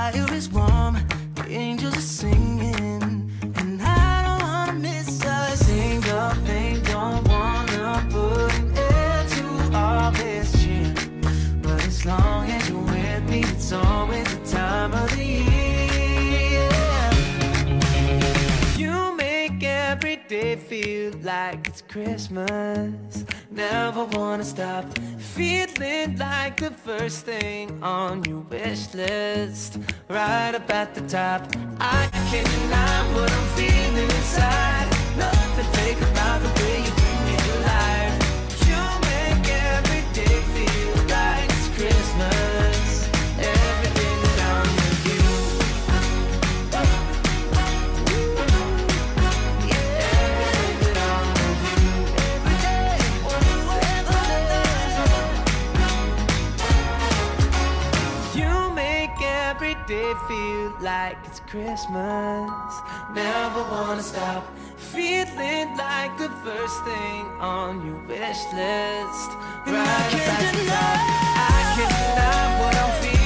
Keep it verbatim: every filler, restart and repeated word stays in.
fire is warm, the angels are singing, and I don't wanna miss us. Sing the thing, don't wanna put an end to all this cheer, but as long as you're with me, it's always the time of the year. You make every day feel like it's Christmas. Never wanna stop feeling like the first thing on your wish list, right up at the top. I can't deny what I'm feeling inside. Nothing fake about the way you bring me to life. You make every day feel like it's Christmas. Every day that I'm with you. Every day feel like it's Christmas. Never wanna stop feeling like the first thing on your wish list, right up at the top. I can't deny what I'm feeling.